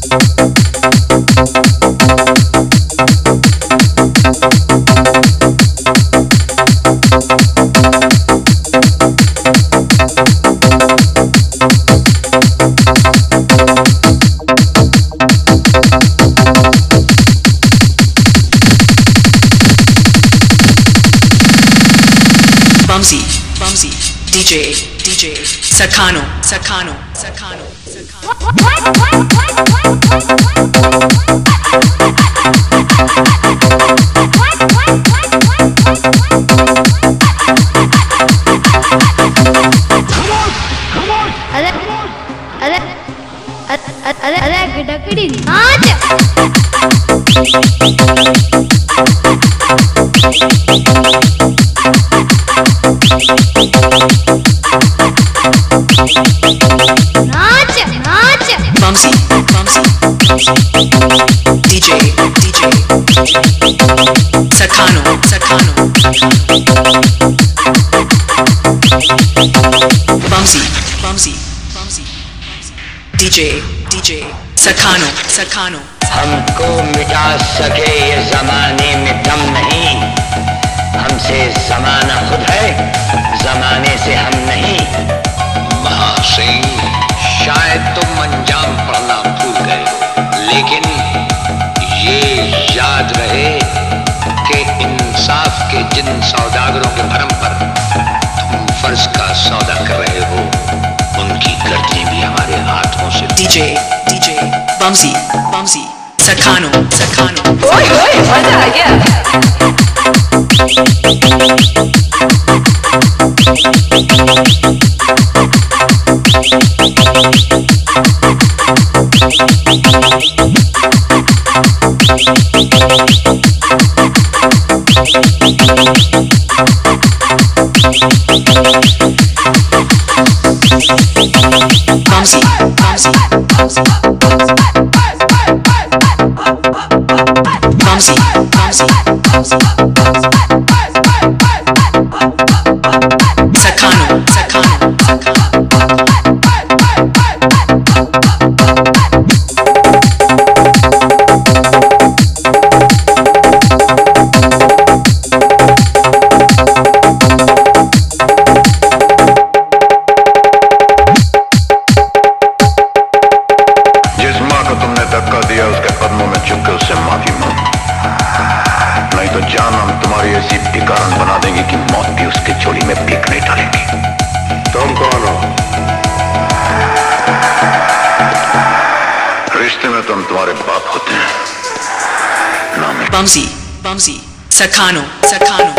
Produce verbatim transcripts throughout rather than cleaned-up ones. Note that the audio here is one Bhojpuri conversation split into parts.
Bumsy, Bumsy, D J, D J, Sakano, Sakano, Sakano, Sakano. अरे अरे अरे अरे गडकड़ी नाच नाच नाच Bumsy, Bumsy, D J, D J, Sakano, Sakano, Bumsy, Bumsy, Bumsy, D J, D J, Sakano, Sakano. हमको मिटा सके ये जमाने में दम नहीं, हमसे जमाना खुद है, जमाने से हम नहीं। महासिंह, शायद तुम अंजाम पढ़ना भूल गए, लेकिन ये याद रहे कि इंसाफ के जिन सौदागरों के भरम पर तुम फर्ज का सौदा कर रहे हो, उनकी गर्दनें भी हमारे हाथों से। D J, D J, Bumsy, Bumsy, Sakano, Sakano. Oi, oi, manda aja. Bumsy, Bumsy, Bumsy, Bumsy, Bumsy, Bumsy, Sakano, Sakano, Sakano. Bumsy, Bumsy, Sakano, Sakano.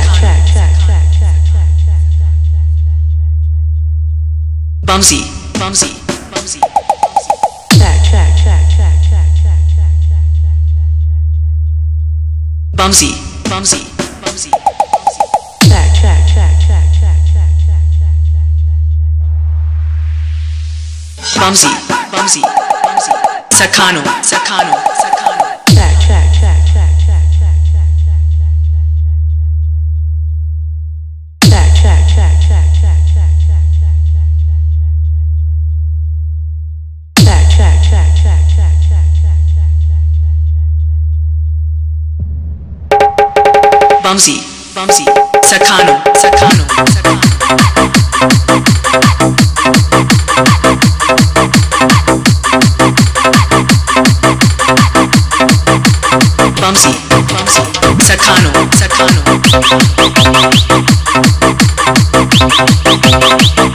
Bumsy, Bumsy, Bumsy. Bumsy, Bumsy, Bumsy. Bumsy, Bumsy, Bumsy. Sakano, Sakano, Sakano. Bumsy, Bumsy, Sakano, Sakano, Sakano. Bumsy, Bumsy, Sakano, Sakano.